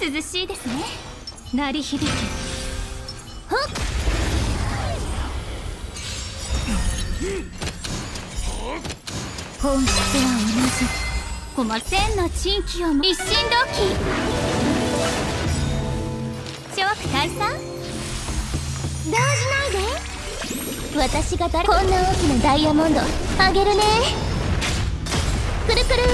涼しいですね。鳴り響け。はっ。本質は同じ。駒千の珍奇をも一心同期。諸悪退散。動じないで。私が誰。こんな大きなダイヤモンドあげるね。くるくる。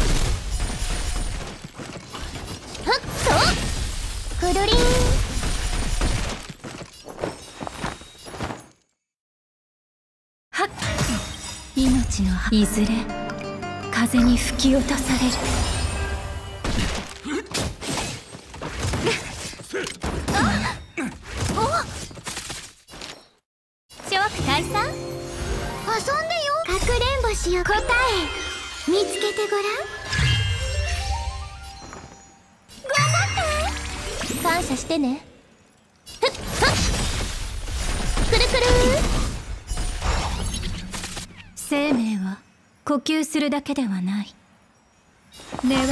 はっとくるりん。はっ。命のいずれ風に吹き落とされる。諸悪退散。遊んでよ。かくれんぼしよ。答え見つけてごらん。頑張って。感謝してね。ふっはっ。くるくる。生命は呼吸するだけではない。根は巡る。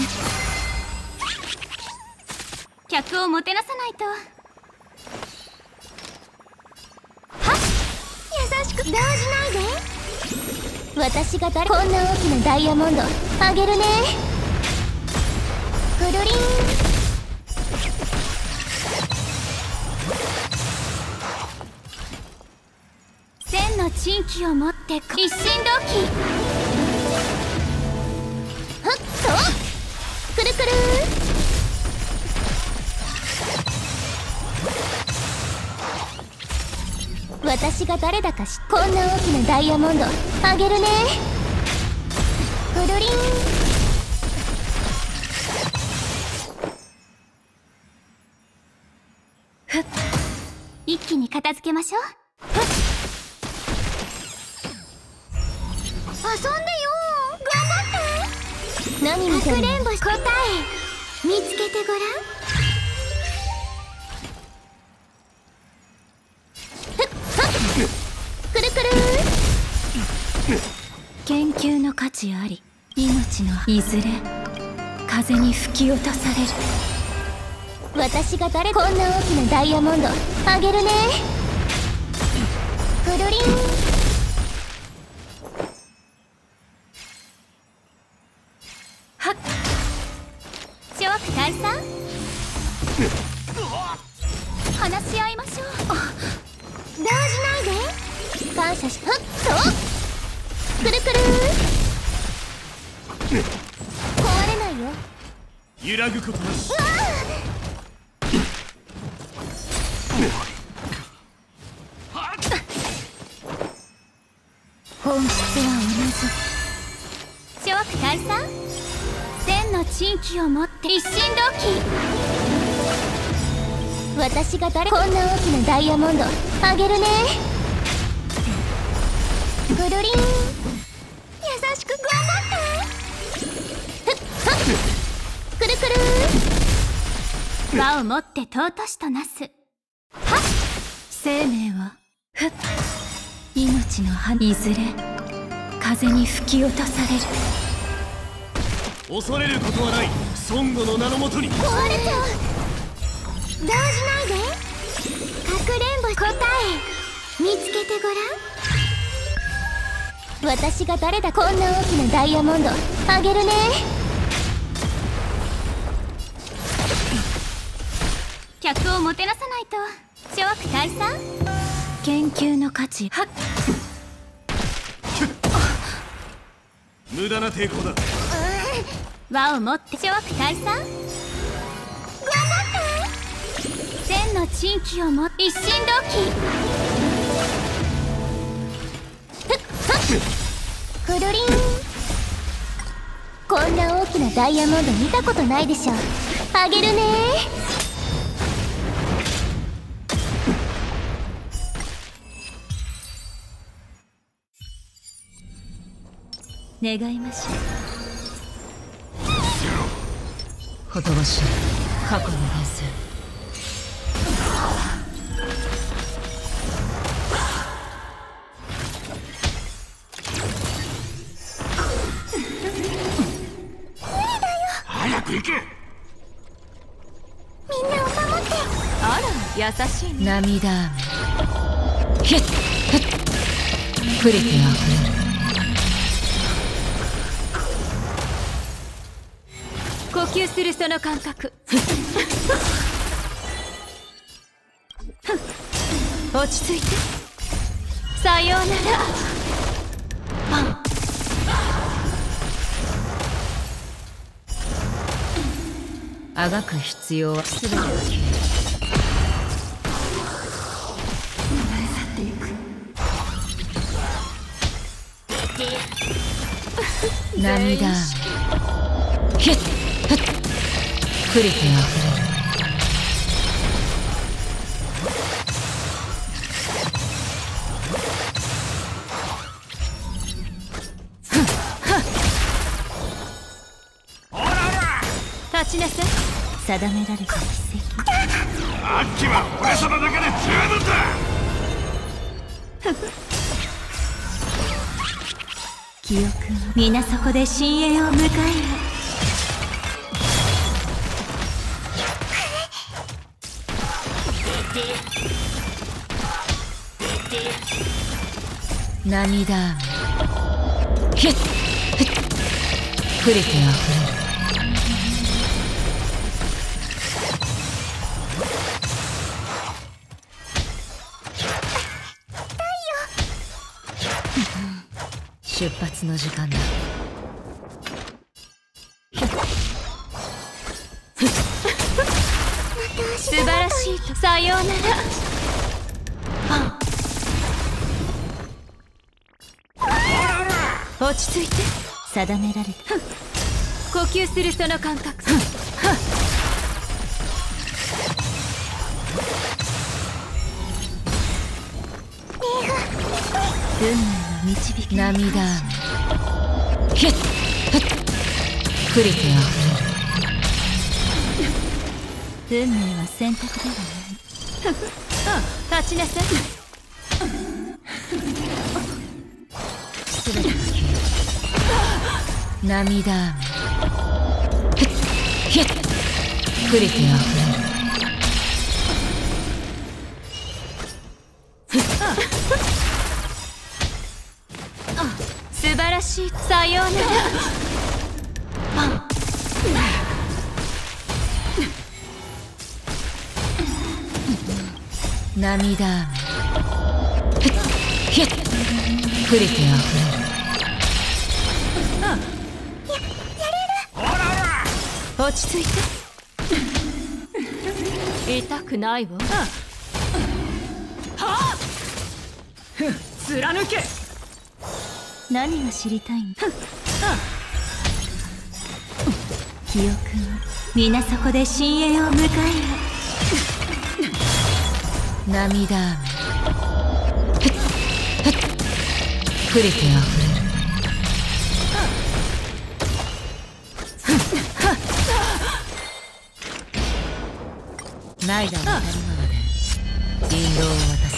客をもてなさないと。はっ。優しく。動じないで。私が誰。こんな大きなダイヤモンドあげるね。くるりん。千の珍奇を持って一心同期。はっとくるくる。私が誰だかこんな大きなダイヤモンドあげるね。くるりん。ふっ。一気に片付けましょう。ふっ。遊んでよ。頑張って。何見てるの。かくれんぼ答え見つけてごらん。くるくる。研究の価値あり。命のいずれ風に吹き落とされる。私が誰。こんな大きなダイヤモンドあげるね。くるりん。はっ。諸悪退散。話し合いましょう。動じないで。感謝し。はっとくるくる。壊れないよ。 揺らぐことなし。 本質は同じ。諸悪退散。千の珍奇を持って一心同期。私が誰。こんな大きなダイヤモンドあげるね。くるりん。優しく頑張って。ふっはっ。くるくる。輪を持って尊しとなす。はっ。生命はふっ。命の葉いずれ風に吹き落とされる。 恐れることはない。孫悟の名のもとに。 壊れちゃう。動じないで。かくれんぼ答え見つけてごらん。私が誰だ。こんな大きなダイヤモンドあげるね。客をもてなさないと。諸悪退散。研究の価値。はっ。 無駄な抵抗だ。 輪を持って諸悪退散。頑張って。千の珍奇を持って一心同期。ふっはっ。くるりん。こんな大きなダイヤモンド見たことないでしょ。あげるね。願いましょう。 ほとばしい過去の伝説。 早く行け。 優しいね。 涙雨ヒッヒッ触れてあふれる。 呼吸するその感覚。落ち着いて。さようなら。 あがく必要は全てだけ。涙雨ヒッヒッ触れてあふれる。 立ちなさい。定められた奇跡。 アッキは俺様だけで十分だ。 記憶は皆そこで深淵を迎えよ。 涙雨ヒッヒッ触れてあふれる。出発の時間だ。 素晴らしいと。さようなら。落ち着いて。定められた。呼吸するその感覚。運命の導き。 涙雨ヒッヒッ触れてあふれる。 運命は選択ではない。立ちなさい。 全てが消える。涙雨ヒッヒッ触れてあふれる。 素晴らしい。さようなら。 涙雨ヒッヒッ触れてあふれる。 落ち着いて。痛くないわ。 貫け。 何が知りたいんだ。記憶は皆そこで深淵を迎えよ。 涙雨ヒッヒッ触れてあふれる。ナイダを渡りままで引導を渡す。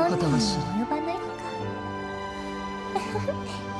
ことを知る。 及ばないのか